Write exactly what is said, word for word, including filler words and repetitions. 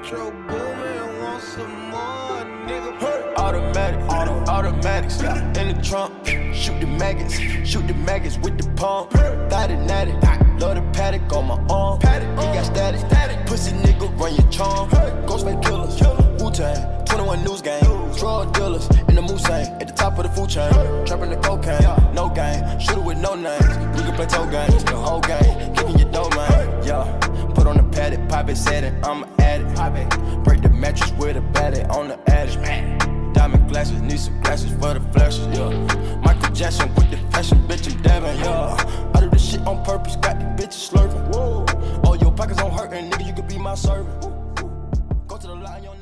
Metro Boomin, want some more, nigga. Automatic, auto, automatics, yeah. In the trunk, shoot the maggots, shoot the maggots with the pump. Thought it natty, love the paddock on my arm. He got static, static. Pussy nigga, run your charm. Ghostface killers, Wu-Tang, twenty-one news gang. Drug dealers in the Moussain, at the top of the food chain. Trapping the cocaine, no game. Shooter with no names. We can play toe games, the whole game. Kicking your dough, man. Yeah. Put on the paddock, pop it, set it, I'm an addict. Break the mattress with a battery on the attic. Diamond glasses, need some glasses for the flashes, yeah. Michael Jackson with the fashion, bitch, I'm dabbing, yeah. I do this shit on purpose, got the bitches slurping. Whoa. All your pockets on hurting, nigga, you could be my servant. Go to the line, your